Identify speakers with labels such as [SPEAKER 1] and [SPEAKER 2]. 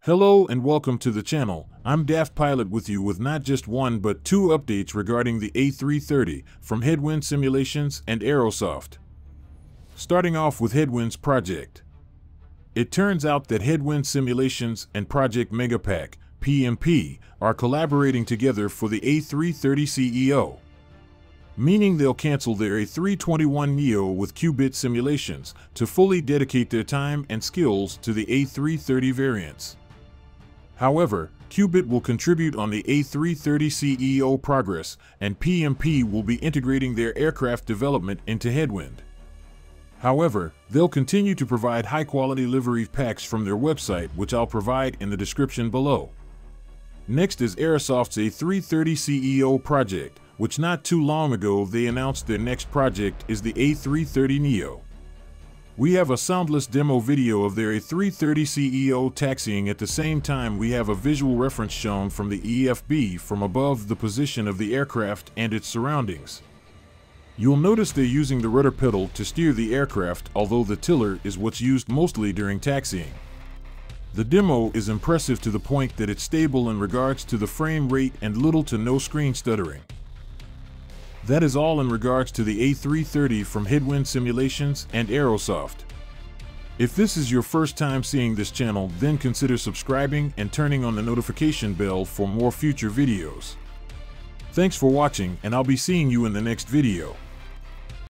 [SPEAKER 1] Hello and welcome to the channel. I'm Daft Pilot with you with not just one but two updates regarding the A330 from Headwind Simulations and Aerosoft. Starting off with Headwind's project. It turns out that Headwind Simulations and Project Megapack, PMP, are collaborating together for the A330 CEO. Meaning they'll cancel their A321 Neo with qubit simulations to fully dedicate their time and skills to the A330 variants. However, qubit will contribute on the A330 CEO progress, and PMP will be integrating their aircraft development into Headwind. However, they'll continue to provide high-quality livery packs from their website, which I'll provide in the description below. Next is Aerosoft's A330 CEO project, which not too long ago they announced their next project is the A330 Neo. We have a soundless demo video of their A330 CEO taxiing. At the same time, we have a visual reference shown from the EFB from above the position of the aircraft and its surroundings. You'll notice they're using the rudder pedal to steer the aircraft, although the tiller is what's used mostly during taxiing. The demo is impressive to the point that it's stable in regards to the frame rate and little to no screen stuttering. That is all in regards to the A330 from Headwind Simulations and Aerosoft. If this is your first time seeing this channel, then consider subscribing and turning on the notification bell for more future videos. Thanks for watching, and I'll be seeing you in the next video.